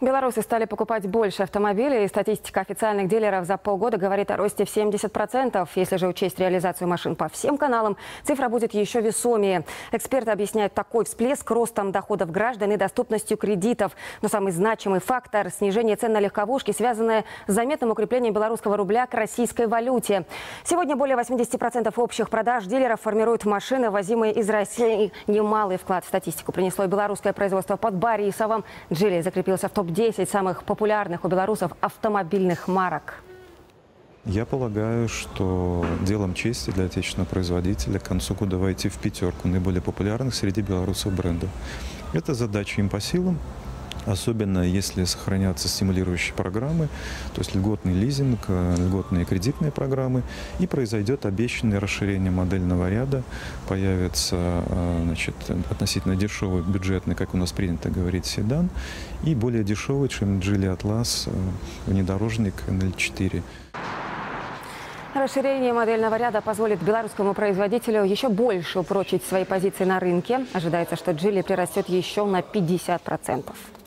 Белорусы стали покупать больше автомобилей, и статистика официальных дилеров за полгода говорит о росте в 70%. Если же учесть реализацию машин по всем каналам, цифра будет еще весомее. Эксперты объясняют такой всплеск ростом доходов граждан и доступностью кредитов. Но самый значимый фактор – снижение цен на легковушки, связанное с заметным укреплением белорусского рубля к российской валюте. Сегодня более 80% общих продаж дилеров формируют машины, возимые из России. Немалый вклад в статистику принесло и белорусское производство под Борисовым. Джили закрепился в топ-10 самых популярных у белорусов автомобильных марок. Я полагаю, что делом чести для отечественного производителя к концу года войти в пятерку наиболее популярных среди белорусов брендов. Это задача им по силам, особенно если сохранятся стимулирующие программы, то есть льготный лизинг, льготные кредитные программы, и произойдет обещанное расширение модельного ряда, появится относительно дешевый бюджетный, как у нас принято говорить, седан, и более дешевый, чем Geely Atlas, внедорожник NL4. Расширение модельного ряда позволит белорусскому производителю еще больше упрочить свои позиции на рынке. Ожидается, что Geely прирастет еще на 50%.